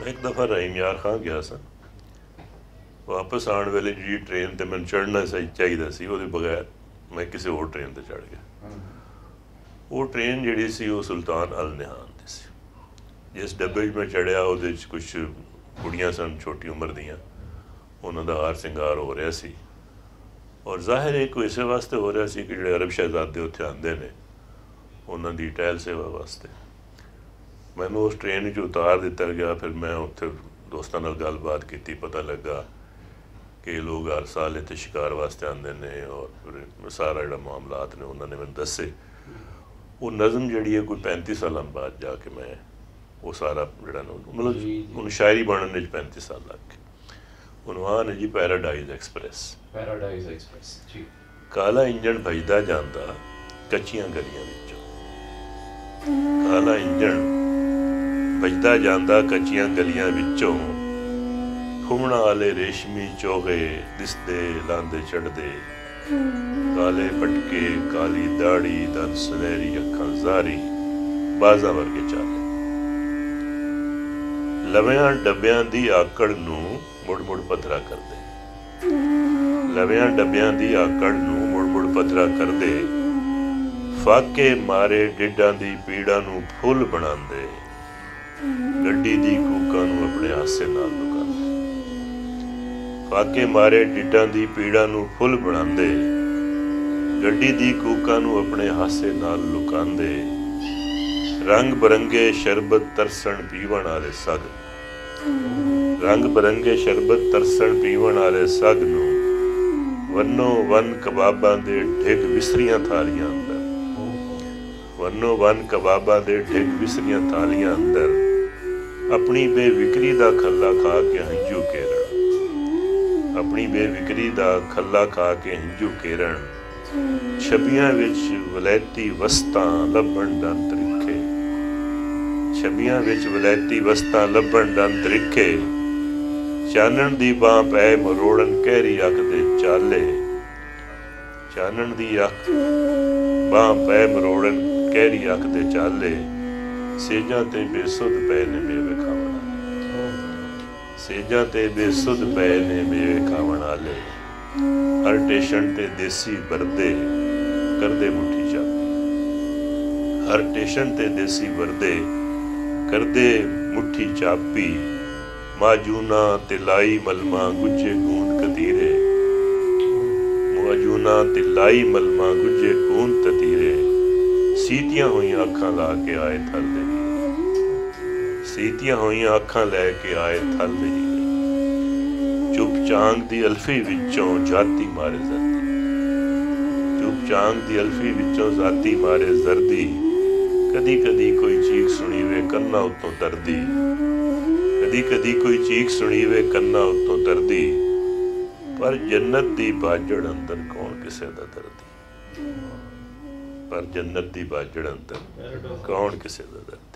मैं एक दफ़ा रहीम यार खां गया सा, वापस आने वेले जी ट्रेन ते मैं चढ़ना चाहिए सी, वो बगैर मैं किसी और ट्रेन ते चढ़ गया। वो ट्रेन जी सी वो सुल्तान अल निहान दी सी। जिस डब्बे मैं चढ़िया वो कुछ कुड़ियाँ सन छोटी उम्र दियाँ, उन्हों का हार सिंगार हो रहा सी और जाहिर है कोई इसे वास्ते हो रहा सी कि जो अरब शहजादे उत्थे आते हैं उन्हों की टहल सेवा वास्ते। मैनू उस ट्रेन उतार दिता गया। फिर मैं उत्थे दोस्तों नाल गलबात की, पता लगा कि लोग हर साल इतने शिकार वास्ते आते हैं और फिर सारा जो मामलात ने उन्होंने मैंने दसे। वो नज़म जी है कोई 35 साल बाद जाके मैं वो सारा जोड़ा मतलब उन शायरी बनने 35 साल लग गए। उन्वान है जी पैराडाइज एक्सप्रैस। पैराडाइज एक्सप्रैस जी। काला इंजन भजदा जांदा कच्चियां गलियां विचों, काला इंजन भजदा जांदा कच्चियां गलियां विचों, घुमण वाले रेशमी चोगे दिसदे लांदे चढ़दे, काले पटके काली दाड़ी दन सुनहरी अखां जारी, बाजा वर्गे चाले। लवियां डब्बियां दी आकड़ नूं मुड़ मुड़ पथरा कर दे, लवियां डब्बियां दी आकड़ नूं मुड़ मुड़ पथरा कर दे, फाके मारे ढिड्डां दी पीड़ा नूं फुल बनांदे, गड्डी दी कूकां नूं अपने हासे नाल लुकांदे। फाके मारे ढिड्डां दी पीड़ा नूं फुल बनांदे, गड्डी दी कूकां नूं अपने हासे नाल लुकांदे, रंग बरंगे शरबत तरसण पीवण वाले सग, रंग बरंगे शरबत तरसण पीवण वाले सग नूं वन्नो वन कबाबां दे ढिग विसरियां थालियां अंदर, वन्नो वन कबाबां दे ढिग विसरियां थालियां अंदर, अपनी बेविक्री दा खल्ला खा के हंजू केरण, अपनी बेविक्री दा खल्ला खा के हंजू केरण, छबियां विच वलैती वस्तां लभण दन तरीखे, छबियां विच वलैती वस्तां लभण दन तरीखे, चानण दी बां पै मरोड़न कहरी अख दे चाले, चानण दी अख बां पै मरोड़न कहरी अख दे चाले, सेजां ते बेसुध पै ने मेवे खावण वाले, सेजां ते बेसुध पै ने मेवे खावण वाले, हर टेशन ते देसी बरदे करदे मुट्ठी चापी, हर टेशन ते देसी बरदे करदे मुट्ठी चापी, माजूना तिलाई मलमा गुज्जे गूंद कतीरे, माजूना तिलाई मलमा गुज्जे गूंद कतीरे, सीतियां हुई अखां ला के आए थल दे, सीतियां हुई अखां लैके आए थल दे, चुप चांग दी अल्फी विचों जाती मारे जर्दी, चुप चांग दी अल्फी विचों जाती मारे जर्दी, कदी कदी कोई चीख सुनी वे कन्ना उत्तों तरदी, कदी कदी कोई चीख सुनी वे कन्ना उत्तों तरदी, पर जन्नत दी बाजड़ अंदर कौन किसे दा दर्दी, पर जन्नत दी बाजड़ अंदर कौन किसे दा दर्दी।